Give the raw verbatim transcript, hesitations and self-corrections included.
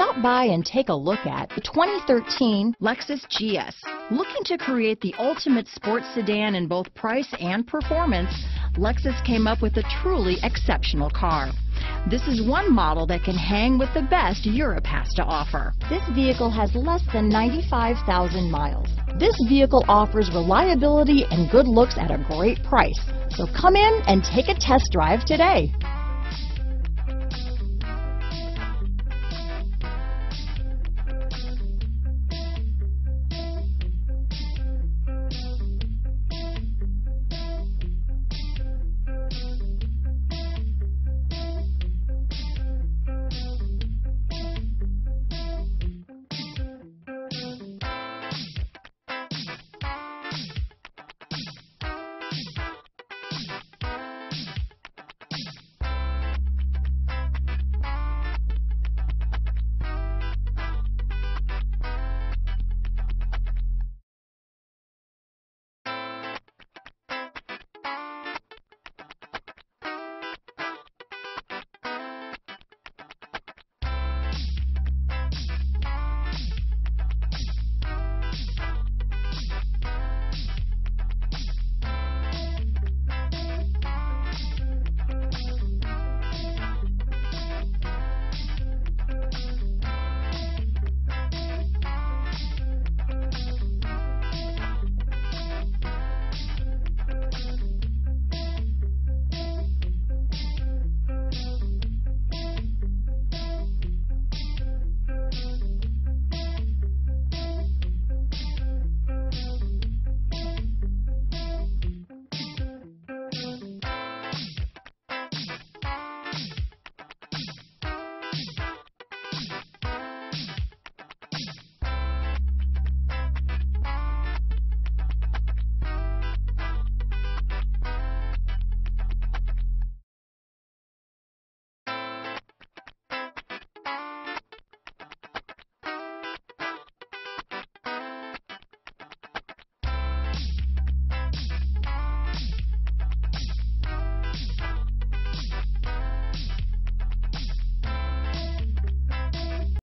Stop by and take a look at the twenty thirteen Lexus G S. Looking to create the ultimate sports sedan in both price and performance, Lexus came up with a truly exceptional car. This is one model that can hang with the best Europe has to offer. This vehicle has less than ninety-five thousand miles. This vehicle offers reliability and good looks at a great price. So come in and take a test drive today.